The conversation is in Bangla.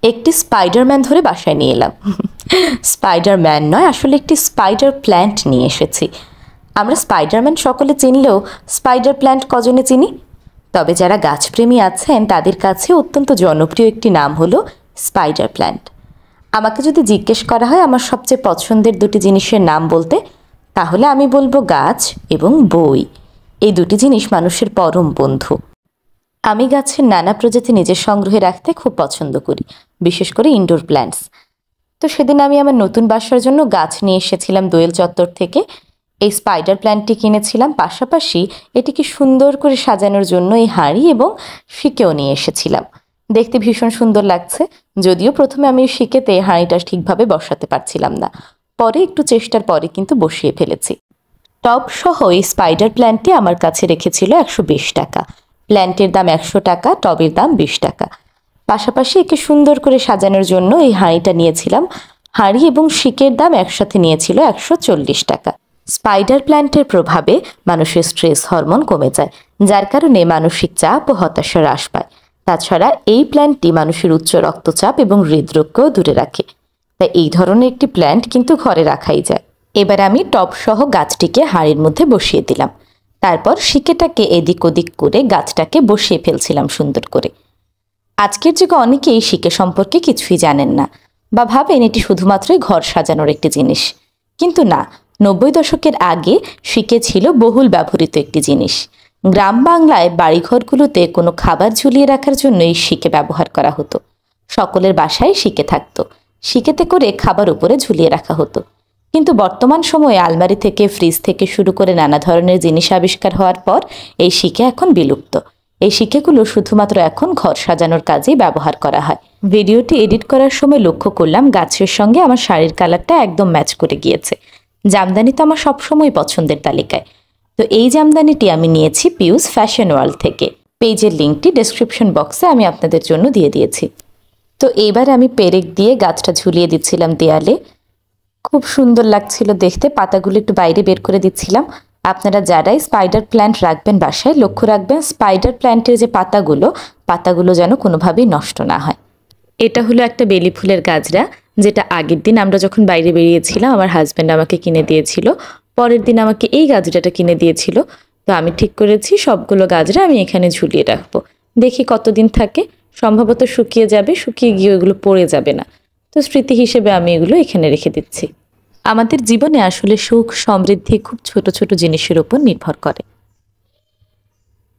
একটি স্পাইডারম্যান ধরে বাসায় নিয়ে এলাম। স্পাইডারম্যান নয়, আসলে একটি স্পাইডার প্ল্যান্ট নিয়ে এসেছি। আমরা স্পাইডারম্যান সকলে চিনলেও স্পাইডার প্ল্যান্ট কজনে চিনি? তবে যারা গাছপ্রেমী আছেন তাদের কাছে অত্যন্ত জনপ্রিয় একটি নাম হলো স্পাইডার প্ল্যান্ট। আমাকে যদি জিজ্ঞেস করা হয় আমার সবচেয়ে পছন্দের দুটি জিনিসের নাম বলতে, তাহলে আমি বলবো গাছ এবং বই। এই দুটি জিনিস মানুষের পরম বন্ধু। আমি গাছের নানা প্রজাতি নিজের সংগ্রহে রাখতে খুব পছন্দ করি, বিশেষ করে ইনডোর প্ল্যান্টস। তো সেদিন আমি আমার নতুন বাসার জন্য গাছ নিয়ে এসেছিলাম দোয়েল চত্বর থেকে। এই স্পাইডার প্ল্যান্টটি কিনেছিলাম, পাশাপাশি এটিকে সুন্দর করে সাজানোর জন্য এই হাঁড়ি এবং শিকেও নিয়ে এসেছিলাম। দেখতে ভীষণ সুন্দর লাগছে, যদিও প্রথমে আমি শিকেতে হাঁড়িটা ঠিকভাবে বসাতে পারছিলাম না। পরে একটু চেষ্টার পরে কিন্তু বসিয়ে ফেলেছি। টব সহ এই স্পাইডার প্ল্যান্টটি আমার কাছে রেখেছিল 120 টাকা। প্ল্যান্টের দাম 100 টাকা, টবের দাম 20 টাকা। পাশাপাশি একে সুন্দর করে সাজানোর জন্য এই হাঁড়িটা নিয়েছিলাম। হাঁড়ি এবং শিকের দাম একসাথে নিয়েছিল 140 টাকা। স্পাইডার প্ল্যান্টের প্রভাবে মানুষের স্ট্রেস হরমোন কমে যায়, যার কারণে মানসিক চাপ ও হতাশা হ্রাস পায়। তাছাড়া এই প্ল্যান্টটি মানুষের উচ্চ রক্তচাপ এবং হৃদরোগকেও দূরে রাখে। তাই এই ধরনের একটি প্ল্যান্ট কিন্তু ঘরে রাখাই যায়। এবার আমি টব সহ গাছটিকে হাঁড়ির মধ্যে বসিয়ে দিলাম। তারপর শিকেটাকে এদিক ওদিক করে গাছটাকে বসিয়ে ফেলছিলাম সুন্দর করে। আজকের যুগে অনেকেই শিকে সম্পর্কে কিছুই জানেন না, বা ভাবেন এটি শুধুমাত্রই ঘর সাজানোর একটি জিনিস। কিন্তু না, 90 দশকের আগে শিকে ছিল বহুল ব্যবহৃত একটি জিনিস। গ্রাম বাংলায় বাড়িঘরগুলোতে কোনো খাবার ঝুলিয়ে রাখার জন্য এই শিকে ব্যবহার করা হতো। সকলের বাসায় শিকে থাকতো। শিকেতে করে খাবার উপরে ঝুলিয়ে রাখা হতো। কিন্তু বর্তমান সময়ে আলমারি থেকে, ফ্রিজ থেকে শুরু করে নানা ধরনের জিনিস আবিষ্কার হওয়ার পর এই শিকে এখন বিলুপ্ত। এই শিকেগুলো শুধুমাত্র এখন ঘর সাজানোর কাজেই ব্যবহার করা হয়। ভিডিওটি এডিট করার সময় লক্ষ্য করলাম গাছের সঙ্গে আমার শাড়ির কালারটা একদম ম্যাচ করে গিয়েছে। জামদানি তো আমার সবসময় পছন্দের তালিকায়। তো এই জামদানিটি আমি নিয়েছি পিউস ফ্যাশন ওয়ার্ল্ড থেকে। পেজের লিঙ্কটি ডেসক্রিপশন বক্সে আমি আপনাদের জন্য দিয়ে দিয়েছি। তো এবার আমি পেরেক দিয়ে গাছটা ঝুলিয়ে দিচ্ছিলাম দেয়ালে। খুব সুন্দর লাগছিল দেখতে। পাতাগুলো একটু বাইরে বের করে দিচ্ছিলাম। আপনারা যারাই স্পাইডার প্ল্যান্ট রাখবেন বাসায়, লক্ষ্য রাখবেন স্পাইডার প্ল্যান্টের যে পাতাগুলো যেন কোনোভাবেই নষ্ট না হয়। এটা হলো একটা বেলি ফুলের গাছরা, যেটা আগের দিন আমরা যখন বাইরে বেরিয়েছিলাম আমার হাজব্যান্ড আমাকে কিনে দিয়েছিল। পরের দিন আমাকে এই গাছরাটা কিনে দিয়েছিল। তো আমি ঠিক করেছি সবগুলো গাছরা আমি এখানে ঝুলিয়ে রাখবো। দেখি কতদিন থাকে। সম্ভবত শুকিয়ে যাবে, শুকিয়ে গিয়ে এগুলো পড়ে যাবে না। তো স্মৃতি হিসেবে আমি এগুলো এখানে রেখে দিচ্ছি। আমাদের জীবনে আসলে সুখ সমৃদ্ধি খুব ছোট ছোট জিনিসের উপর নির্ভর করে।